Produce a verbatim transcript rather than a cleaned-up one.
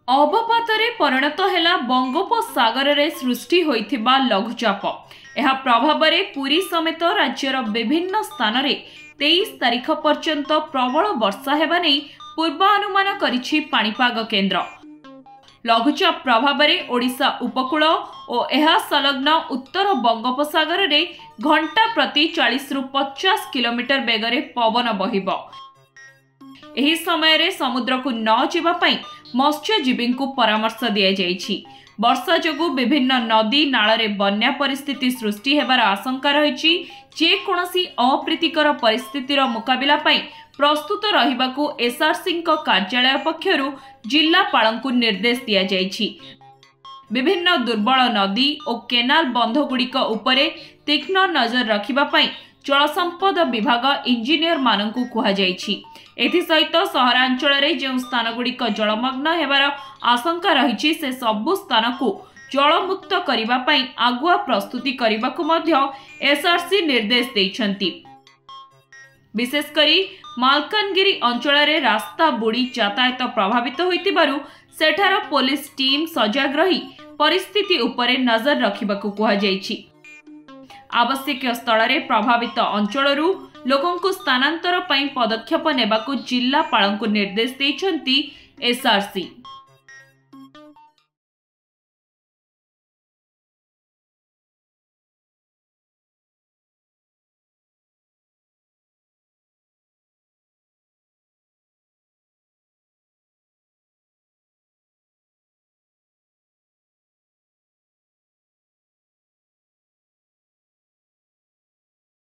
अवपातरे परिणत हैला बंगोपसागर रे सृष्टि होइथिबा लघुचाप। एहा प्रभाव रे पुरी समेत राज्यर विभिन्न स्थान रे तेईस तारिख पर्यंत प्रबल वर्षा हेबा नै पूर्वानुमान करिछि पाणीपाग केन्द्र। लघुचाप प्रभाव रे ओडिशा उपकूल और एहा संलग्न उत्तर बंगोपसागर रे घंटा प्रति चालीस रु पचास किलोमीटर बेगरे पवन बहिबो। एही समय रे समुद्र को न जिबा पई मत्स्यजीवी को परामर्श दिया जाइछि। वर्षा जोगु विभिन्न नदी नाଳରେ बन्या परिस्थिति सृष्टि हेबार आशंका रहिछि। जे कोनोसी अप्रीतिकर परिस्थितिर मुकाबिला पई प्रस्तुत रहिबाकू एसआरसी कार्यालय पक्षरु जिल्लापालंकु निर्देश दिया जाइछि। विभिन्न दुर्बल नदी और केनाल बंध गुड़िक उपरे तीक्ष्ण नजर रखिबा पई जल संपद विभाग इंजीनियर मानकु कुहा जाइछि। एथि सहित सहरांचल रे जे स्थान गुड़िक जलमग्न हेबार आशंका रहिछि से सबु स्थान को जलमुक्त करिबा पई आगुआ प्रस्तुति करिबाकू मध्य एसआरसी निर्देश दैछन्ति। विशेष करी मालकानगिरी अंचल रे रास्ता बुड़ी यातायात प्रभावित होइतिबारु सेठार पुलिस टीम सजग रही परिस्थिति उपरे नजर रखिबाकू कुहा जाइछि। आवश्यक स्थल रे प्रभावित अंचलरू लोकों को स्थानांतर पई पदक्षेप नेबाकू जिल्लापालंकु निर्देश दैछन्ति एसआरसी।